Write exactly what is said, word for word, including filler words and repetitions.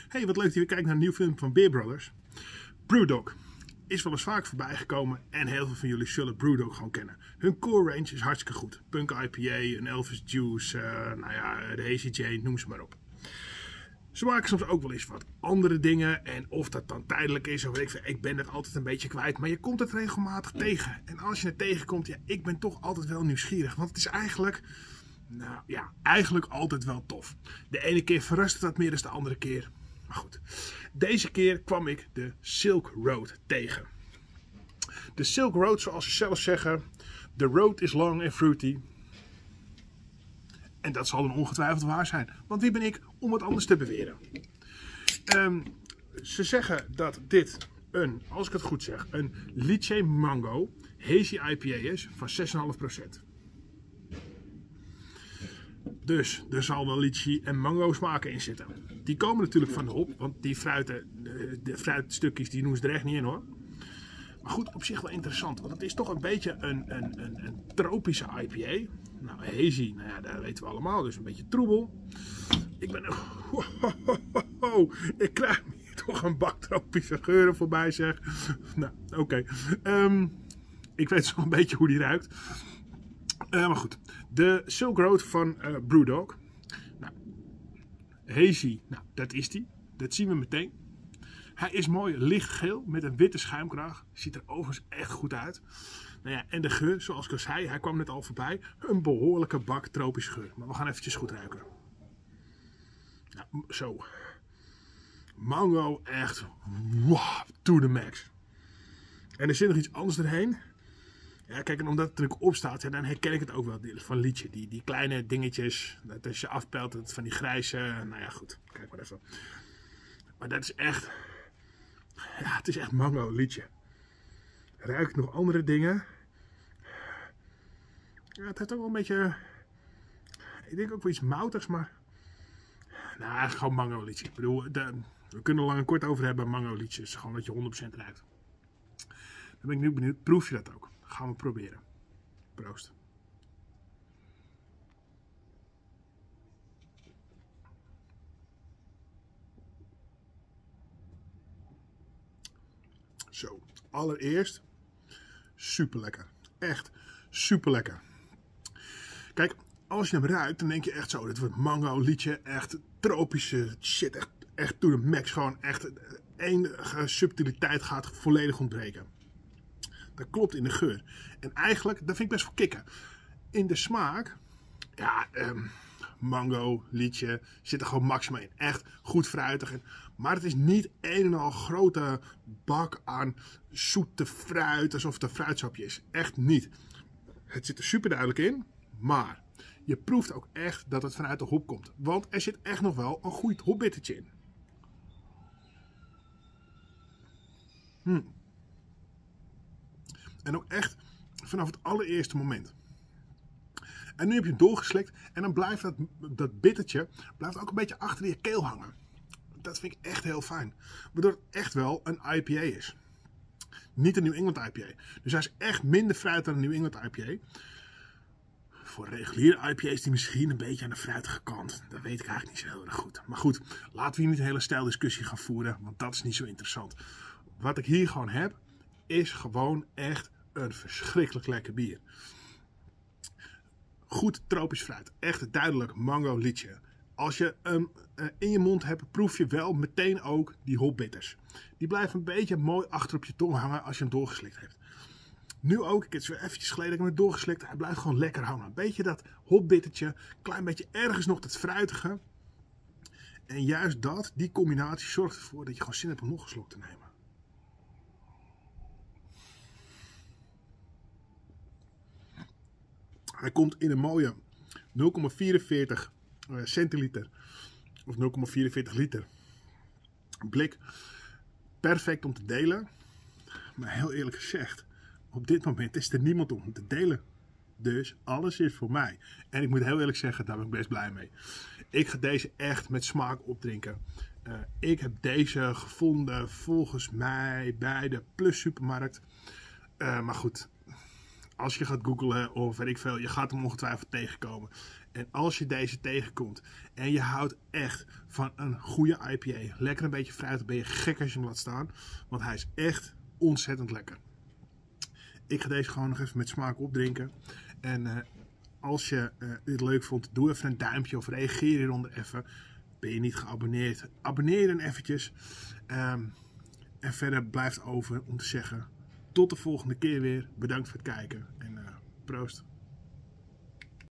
Hey, wat leuk dat je weer kijkt naar een nieuw film van Beer Brothers. Brewdog is wel eens vaak voorbij gekomen en heel veel van jullie zullen Brewdog gewoon kennen. Hun core range is hartstikke goed. Punk I P A, een Elvis Juice, uh, nou ja, de Hazy Jane, noem ze maar op. Ze maken soms ook wel eens wat andere dingen en of dat dan tijdelijk is of weet ik veel, ik ben het altijd een beetje kwijt. Maar je komt het regelmatig tegen. En als je het tegenkomt, ja, ik ben toch altijd wel nieuwsgierig. Want het is eigenlijk, nou ja, eigenlijk altijd wel tof. De ene keer verrast het wat meer dan de andere keer. Maar goed, deze keer kwam ik de Silk Road tegen. De Silk Road, zoals ze zelf zeggen, the road is long and fruity. En dat zal dan ongetwijfeld waar zijn. Want wie ben ik om het anders te beweren? Um, ze zeggen dat dit een, als ik het goed zeg, een Lychee Mango Hazy I P A is van zes komma vijf procent. Dus er zal wel lychee en mango smaken in zitten. Die komen natuurlijk van de hop, want die fruiten, de, de fruitstukjes die doen ze er echt niet in hoor. Maar goed, op zich wel interessant, want het is toch een beetje een, een, een, een tropische I P A. Nou, hazy, nou ja, dat weten we allemaal, dus een beetje troebel. Ik ben... Oh, oh, oh, oh, ik krijg hier toch een bak tropische geuren voorbij, zeg. Nou, oké. Okay. Um, ik weet zo een beetje hoe die ruikt. Uh, maar goed, de Silk Road van uh, Brewdog. Nou, hazy, nou, dat is die. Dat zien we meteen. Hij is mooi lichtgeel met een witte schuimkraag. Ziet er overigens echt goed uit. Nou ja, en de geur, zoals ik al zei, hij kwam net al voorbij. Een behoorlijke bak tropische geur. Maar we gaan eventjes goed ruiken. Nou, zo. Mango, echt wow, to the max. En er zit nog iets anders erheen. Ja, kijk, en omdat het er natuurlijk op staat, ja, dan herken ik het ook wel van Lychee. Die, die kleine dingetjes, dat als je afpelt, het van die grijze, nou ja, goed. Kijk maar even. Maar dat is echt, ja, het is echt mango Lychee. Ruik ik nog andere dingen? Ja, het heeft ook wel een beetje, ik denk ook wel iets moutigs, maar, nou, eigenlijk gewoon mango Lychee. Ik bedoel, de, we kunnen er lang en kort over hebben, mango Lychee is gewoon dat je honderd procent ruikt. Dan ben ik nu benieuwd, proef je dat ook? Gaan we proberen. Proost. Zo, allereerst super lekker. Echt super lekker. Kijk, als je hem ruikt, dan denk je echt zo, dit wordt mango, lychee, echt tropische shit, echt, echt to the max. Gewoon echt, enige subtiliteit gaat volledig ontbreken. Dat klopt in de geur. En eigenlijk, dat vind ik best wel kicken. In de smaak, ja, um, mango, lychee, zit er gewoon maximaal in. Echt goed fruitig. En, maar het is niet een en al grote bak aan zoete fruit, alsof het een fruitsapje is. Echt niet. Het zit er super duidelijk in, maar je proeft ook echt dat het vanuit de hop komt. Want er zit echt nog wel een goed hopbittertje in. Hmm. En ook echt vanaf het allereerste moment. En nu heb je het doorgeslikt en dan blijft dat, dat bittertje blijft ook een beetje achter je keel hangen. Dat vind ik echt heel fijn. Waardoor het echt wel een I P A is. Niet een New England I P A. Dus hij is echt minder fruit dan een New England I P A. Voor reguliere I P A's die misschien een beetje aan de fruitige kant. Dat weet ik eigenlijk niet zo heel erg goed. Maar goed, laten we hier niet een hele stijldiscussie gaan voeren. Want dat is niet zo interessant. Wat ik hier gewoon heb, is gewoon echt een verschrikkelijk lekker bier. Goed tropisch fruit. Echt duidelijk mango lychee. Als je hem uh, in je mond hebt, proef je wel meteen ook die hopbitters. Die blijven een beetje mooi achter op je tong hangen als je hem doorgeslikt hebt. Nu ook, ik heb het weer eventjes geleden dat ik hem heb doorgeslikt. Hij blijft gewoon lekker hangen. Een beetje dat hopbittertje. Klein beetje ergens nog dat fruitige. En juist dat, die combinatie zorgt ervoor dat je gewoon zin hebt om nog een slok te nemen. Hij komt in een mooie nul komma vierenveertig centiliter of nul komma vierenveertig liter blik. Perfect om te delen. Maar heel eerlijk gezegd, op dit moment is er niemand om te delen. Dus alles is voor mij. En ik moet heel eerlijk zeggen, daar ben ik best blij mee. Ik ga deze echt met smaak opdrinken. Uh, ik heb deze gevonden volgens mij bij de Plus Supermarkt. Uh, maar goed, als je gaat googlen of weet ik veel, je gaat hem ongetwijfeld tegenkomen. En als je deze tegenkomt en je houdt echt van een goede I P A, lekker een beetje fruit, dan ben je gek als je hem laat staan. Want hij is echt ontzettend lekker. Ik ga deze gewoon nog even met smaak opdrinken. En uh, als je uh, dit leuk vond, doe even een duimpje of reageer hieronder even. Ben je niet geabonneerd? Abonneer dan eventjes. Um, en verder blijft over om te zeggen, tot de volgende keer weer. Bedankt voor het kijken en uh, proost.